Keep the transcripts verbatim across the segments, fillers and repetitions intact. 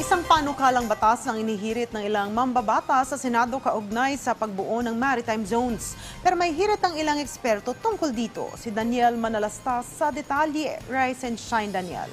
Isang panukalang batas ang inihirit ng ilang mambabatas sa Senado kaugnay sa pagbuo ng maritime zones. Pero may hirit ang ilang eksperto tungkol dito. Si Daniel Manalastas sa detalye. Rise and shine, Daniel.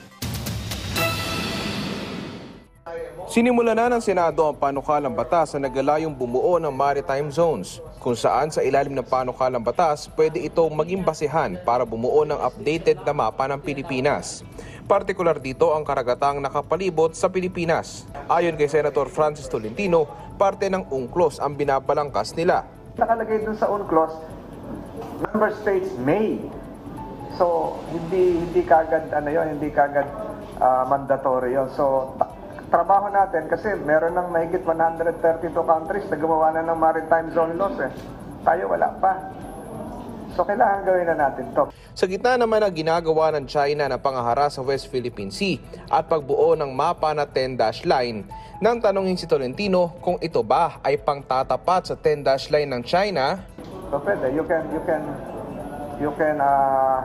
Sinimula na ng Senado ang panukalang batas na naglalayong bumuo ng maritime zones, kung saan sa ilalim ng panukalang batas pwede itong maging basehan para bumuo ng updated na mapa ng Pilipinas. Partikular dito ang karagatang nakapalibot sa Pilipinas. Ayon kay Senator Francis Tolentino, parte ng UNCLOS ang binabalangkas nila. Nakalagay dun sa UNCLOS, member states may. So hindi hindi kagad ano yon, hindi kagad uh, mandatory yon. So trabaho natin kasi meron ng mahigit one hundred thirty-two countries na gumawa na ng maritime zone laws eh. Tayo wala pa. So kailangan gawin na natin to. Sa gitna naman ng ginagawa ng China na pangahara sa West Philippine Sea at pagbuo ng mapa na ten-dash line, nang tanungin si Tolentino kung ito ba ay pangtatapat sa ten-dash line ng China. So pwede, you can you can you can uh,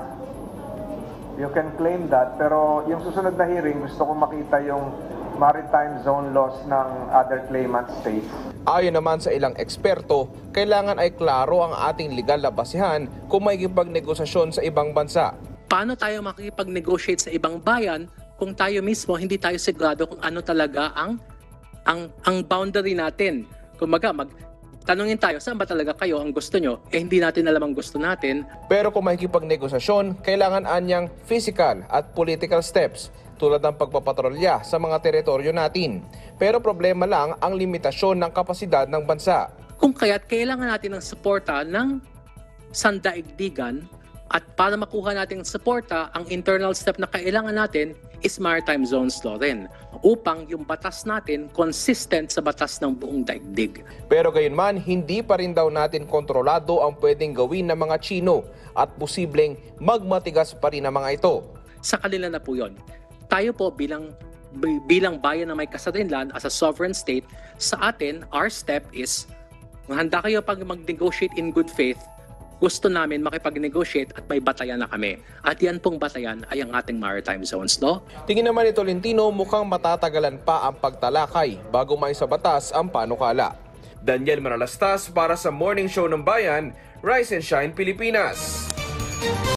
you can claim that, pero yung susunod na hearing gusto ko makita yung maritime zone laws ng other claimant states. Ayon naman sa ilang eksperto, kailangan ay klaro ang ating legal na basihan kung may ipagnegosasyon sa ibang bansa. Paano tayo makikipag-negotiate sa ibang bayan kung tayo mismo hindi tayo sigurado kung ano talaga ang ang ang boundary natin? Kumaga, mag tanungin tayo, saan ba talaga kayo ang gusto nyo? Eh hindi natin alam ang gusto natin. Pero kung makikipagnegosasyon, kailangan anyang physical at political steps tulad ng pagpapatrolya sa mga teritoryo natin. Pero problema lang ang limitasyon ng kapasidad ng bansa. Kung kaya't kailangan natin ng suporta ng sandaigdigan at para makuha natin ng suporta, ang internal step na kailangan natin is maritime zones law rin upang yung batas natin consistent sa batas ng buong daigdig. Pero gayunman, hindi pa rin daw natin kontrolado ang pwedeng gawin ng mga Chino at posibleng magmatigas pa rin ang mga ito. Sa kanila na po yun. Tayo po bilang bilang bayan na may kasarinlan as a sovereign state, sa atin, our step is, handa kayo pag mag-negotiate in good faith, gusto namin makipag-negotiate at may batayan na kami. At yan pong batayan ay ang ating maritime zones law. Tingin naman ni Tolentino mukhang matatagalan pa ang pagtalakay bago maisabatas ang panukala. Daniel Manalastas para sa Morning Show ng Bayan, Rise and Shine Pilipinas.